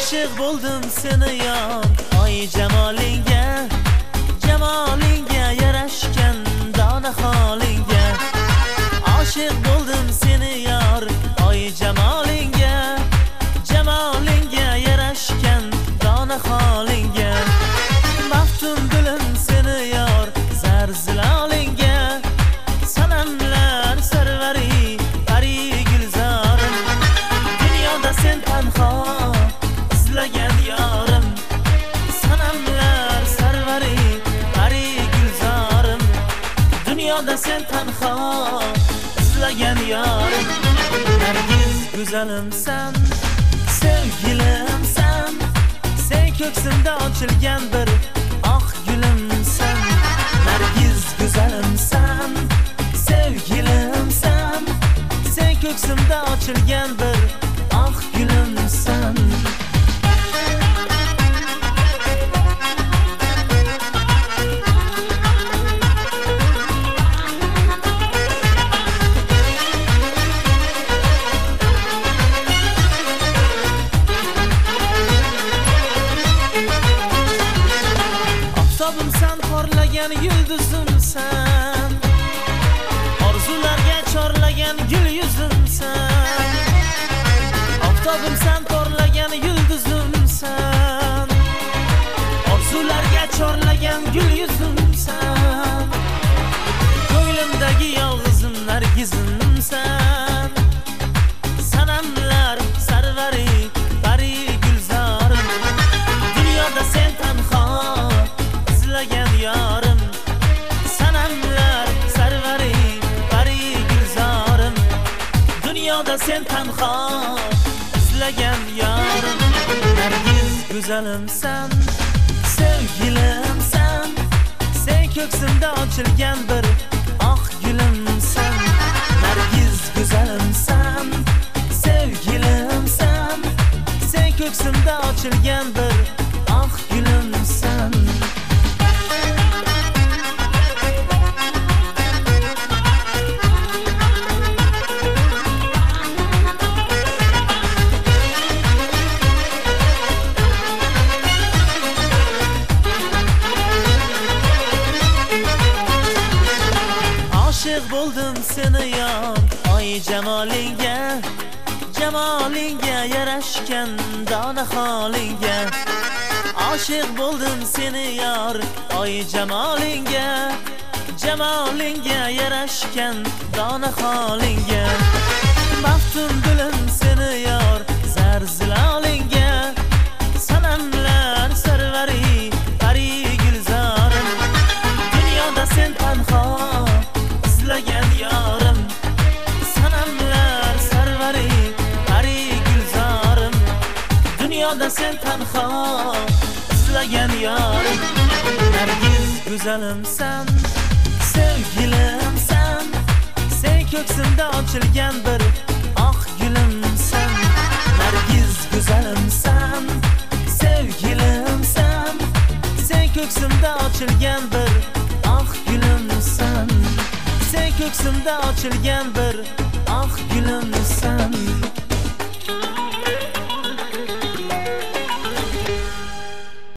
Aşık buldum seni yar, ay cemalingga, cemalingga yarashgan dona holingga. Aşık buldum seni yar, ay cemalingga, cemalingga yarashgan dona holingga. Maftun dilim seni yar, zar zilalingga, sanamlar sarvari pari gulzorim. Dunyoda sen tanho izlagan yorim, sanamlar sarvari pari gulzorim. Dunyoda sen tanho izlagan yorim. Nargiz go'zalimsan, sevgilimsan, sen ko'ksimda ochilgan bir oq gulimsan. Nargiz go'zalimsan, sevgilimsan, sen ko'ksimda ochilgan bir oq gulimsan. Oftobimsan, porlagan yulduzimsan, orzularga chorlagan gul yuzimsan. Oftobimsan, porlagan yulduzimsan, orzularga chorlagan gul yuzimsan. Ko'nglimdagi yolg'izim nargizimsan, sanamlar sarvari pari gulzorim. Dunyoda sen tanho izlagan yorim, sanamlar sarvari pari gulzorim. Dunyoda sen tanho izlagan yorim. Nargiz go'zalimsan, sevgilimsan, sen ko'ksimda ochilgan bir oq gulimsan. Nargiz go'zalimsan, sevgilimsan, sen ko'ksimda ochilgan bir oq gulimsan. Aşık buldum seni yar, ay cemalingga, cemalingga yarashgan dona holingga. Aşık buldum seni yar, ay cemalingga, cemalingga yarashgan dona holingga. Maftun dilim seni yar, zar zilalingga, sanamlar sarvari pari gulzorim. Dunyoda sen tanho izlagan yorim, sanamlar sarvari pari gulzorim. Dunyoda sen tanho izlagan yorim. Nargiz go'zalimsan, sevgilimsan, sen ko'ksimda ochilgan bir oq gulimsan. Nargiz go'zalimsan, sevgilimsan, sen ko'ksimda ochilgan bir oq gulimsan. Sen ko'ksimda ochilgan bir oq gulimsan.